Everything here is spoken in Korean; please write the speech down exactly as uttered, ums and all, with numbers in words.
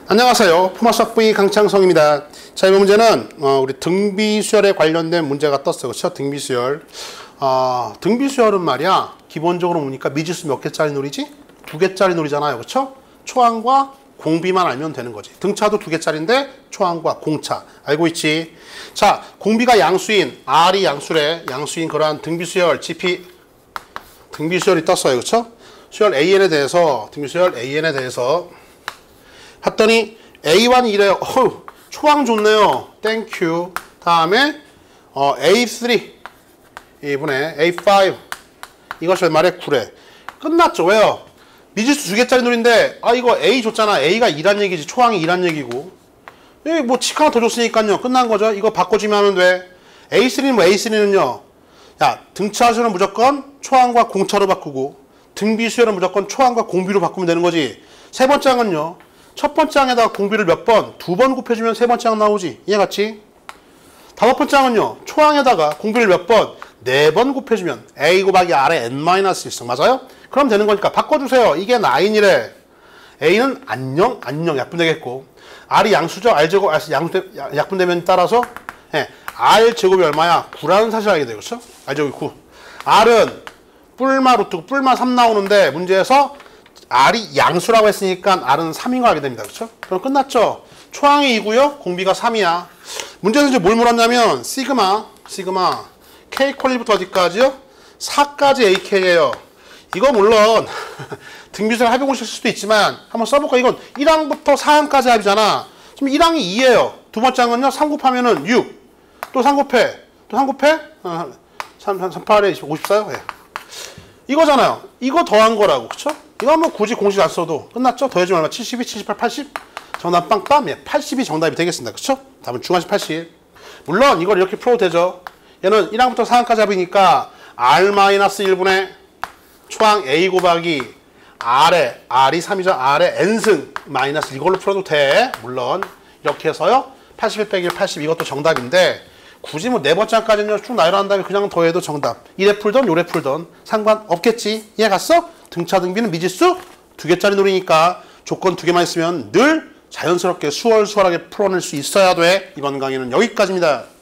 안녕하세요. 포마스학부의 강창성입니다. 자, 이번 문제는 어, 우리 등비수열에 관련된 문제가 떴어요. 그렇죠? 등비수열. 어, 등비수열은 말이야, 기본적으로 보니까 미지수 몇 개짜리 놀이지? 두 개짜리 놀이잖아요. 그렇죠? 초항과 공비만 알면 되는 거지. 등차도 두 개짜리인데 초항과 공차. 알고 있지? 자, 공비가 양수인, R이 양수래. 양수인 그러한 등비수열, 지피, 등비수열이 떴어요. 그렇죠? 수열 에이엔에 대해서, 등비수열 에이엔에 대해서 했더니 에이 원이 이래요. 어휴, 초항 좋네요. 땡큐. 다음에 어, 에이 쓰리 이분의 에이 파이브 이것이 얼마래? 구래. 끝났죠. 왜요? 미지수 두 개짜리 놀인데 아 이거 A 줬잖아. A가 이란 얘기지. 초항이 이란 얘기고. 예, 뭐 칙 하나 더 줬으니까요. 끝난 거죠. 이거 바꿔주면 하면 돼. 에이 쓰리는 뭐 에이 쓰리는요. 야, 등차수는 무조건 초항과 공차로 바꾸고 등비수열은 무조건 초항과 공비로 바꾸면 되는 거지. 세 번째 항은요. 첫 번째 항에다가 공비를 몇 번? 두 번 곱해주면 세 번째 항 나오지. 이해갔지? 다섯 번째 항은요. 초항에다가 공비를 몇 번? 네 번 곱해주면 A 곱하기 R의 N 마이너스 일 승. 맞아요? 그럼 되는 거니까 바꿔주세요. 이게 나인이래. A는 안녕, 안녕 약분되겠고 R이 양수죠. R제곱, 약분되면 따라서 예, R제곱이 얼마야? 구라는 사실 알게 되고 그렇죠? R제곱이 구. R은 뿔마 루트, 뿔마 삼 나오는데 문제에서 R이 양수라고 했으니까 R은 삼인 거 알게 됩니다. 그렇죠? 그럼 끝났죠? 초항이 이고요. 공비가 삼이야. 문제에서 이제 뭘 물었냐면 시그마, 시그마 K 퀄리부터 어디까지요? 사까지 에이케이예요. 이거 물론 등비수열 합의 공식 쓸 수도 있지만 한번 써볼까? 이건 일 항부터 사 항까지 합이잖아. 지금 일 항이 이예요. 두 번째 항은요. 삼 곱하면은 육. 또 삼 곱해. 또 삼 곱해? 어, 삼, 삼, 팔에 오십사요? 예. 이거잖아요. 이거 더한 거라고. 그쵸? 이거 한번 굳이 공식 안 써도 끝났죠? 더해주면 얼마? 칠십이, 칠십팔, 팔십? 정답 빵빵. 예, 팔십이 정답이 되겠습니다. 그쵸? 답은 중간식 팔십. 물론 이걸 이렇게 풀어도 되죠. 얘는 일 항부터 사 항까지 합이니까 R 마이너스 일분의 초항 A 곱하기 R에, R이 삼이죠. R에 N승 마이너스 이걸로 풀어도 돼. 물론 이렇게 해서요. 팔십일 빼기 일, 팔십 이것도 정답인데 굳이 뭐 네 번째 항까지는 쭉 나열한 다음에 그냥 더해도 정답. 이래 풀던 요래 풀던 상관없겠지. 이해 갔어? 등차 등비는 미지수 두 개짜리 놀이니까 조건 두 개만 있으면 늘 자연스럽게 수월수월하게 풀어낼 수 있어야 돼. 이번 강의는 여기까지입니다.